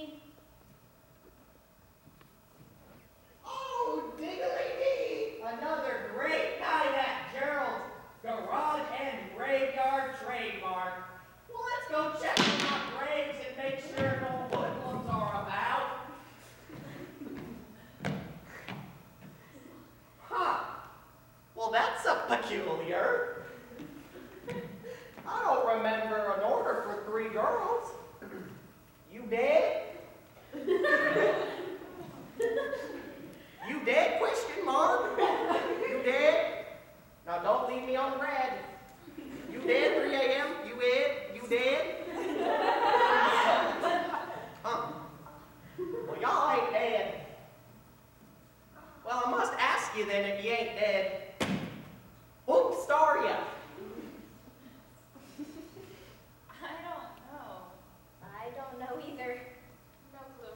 me. Oh, diggly-dee! Another great night at Gerald's Garage and Graveyard Trademark. Well, let's go check on my graves and make sure no hoodlums are about. Huh. Well, that's a peculiar. I don't remember an order for 3 girls. You did? You did? Question mark. You did? Now don't leave me on red. You did? 3 a.m. You did? You did? Huh. Well, y'all ain't dead. Well, I must ask you then if you ain't dead. Oops, are ya? I don't know either. No clue.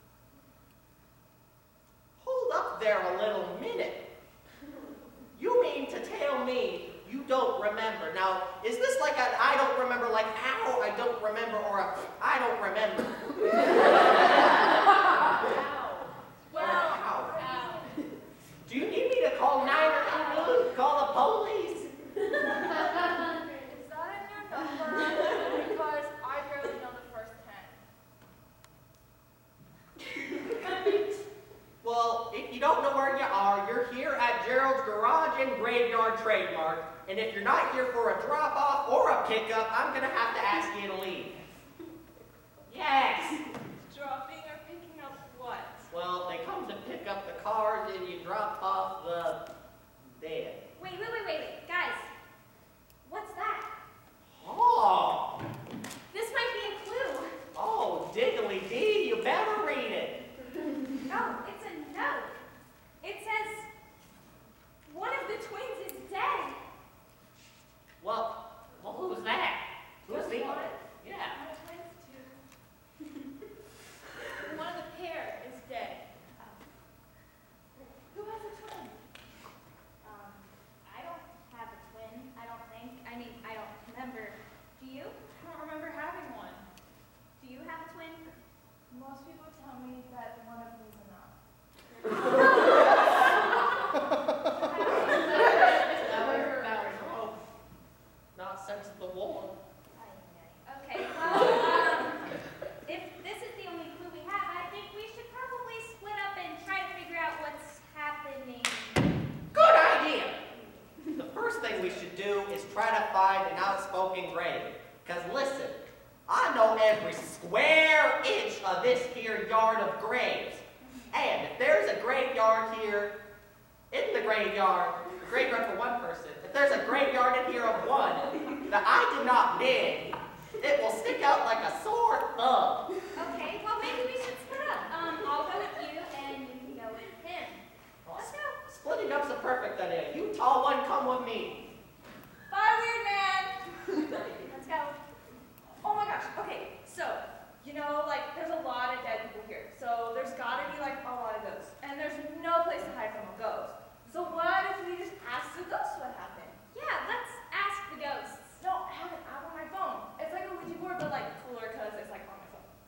Hold up there a little minute. You mean to tell me you don't remember? Now, is this like an I don't remember, like ow, I don't remember, or a I don't remember? Well, Ow. Do you need me to call 911? Call the police? is that in your number? Because I barely know the first 10. Well, if you don't know where you are, you're here at Gerald's Garage and Graveyard Trademark. And if you're not here for a drop-off or a pickup, I'm going to have to ask you to leave. Yes. Dropping or picking up what? Well, they come to pick up the cars and you drop off the dead. Wait. Guys, what's that? Oh, This might be a clue. oh, diggly-dee, you better read it. Oh, it's a note. It says, one of the twins is dead. Well, who's that? Who's the What? Yeah. My twins too. One of the pair is dead. Who has a twin? I don't have a twin, I don't think. I mean, I don't remember. Do you? I don't remember having one. Do you have a twin? Most people tell me that one of them is enough. That was wrong. Not since the war. Okay, well, if this is the only clue we have, I think we should probably split up and try to figure out what's happening. Good idea. The first thing we should do is try to find an outspoken grave. Because listen, I know every square inch of this here yard of graves. And if there's a graveyard here, in the graveyard for one person, if there's a graveyard in here of one that I did not dig, it will stick out like a sore thumb. Okay, well, maybe we should split up. I'll go with you, and you can go with him. Let's go. Splitting up's a perfect idea. You tall one, come with me. Bye, weird man! Let's go. Oh my gosh, okay, so, you know, like, there's a lot of dead people here, so there's gotta be, like, a lot of ghosts, and there's no place to hide from a ghost. So what if we just ask the ghost what happened? Yeah, let's ask the ghosts. No, I have an app on my phone. It's like a Ouija board, but, like, cooler because it's, like, on my phone.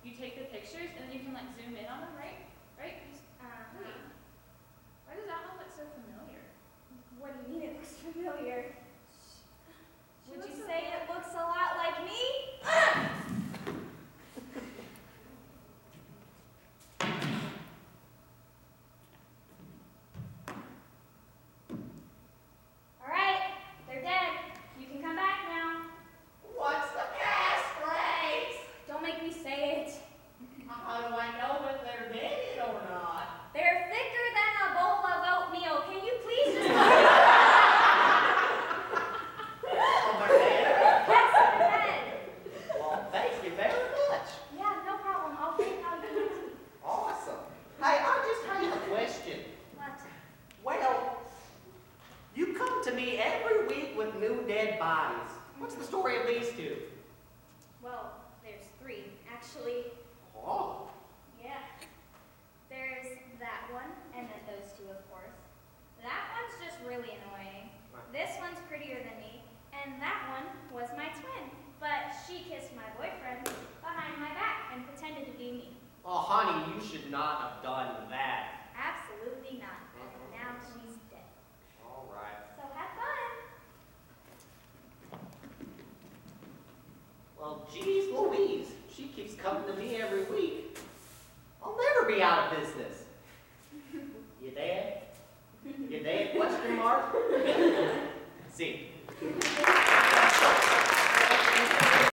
you take the pictures and then you can like zoom in on them, right? Right? Wait, why does that one look so familiar? What do you mean it looks familiar? She Would looks you so say it looks a lot like me? All right, they're dead. You can come back now. What's the passphrase? Don't make me say it. How do I know if they're dead or not? They're thicker than a bowl of oatmeal. Can you please just Oh, they're dead? Yes, they're dead. Well, thank you very much. Yeah, no problem. I'll think how you next week. Awesome. Hey, I just have a question. What? Well, you come to me every week with new dead bodies. What's the story of these two? Well, there's three, actually. Oh, Yeah. There's that one, and then those two, of course. That one's just really annoying. This one's prettier than me, and that one was my twin. But she kissed my boyfriend behind my back and pretended to be me. oh, honey, you should not have done that. Absolutely not. And now she's dead. All right. So have fun. Well, geez Louise, she keeps coming to me every week. I'll never be out of business. You dead? You dead? Question mark? See.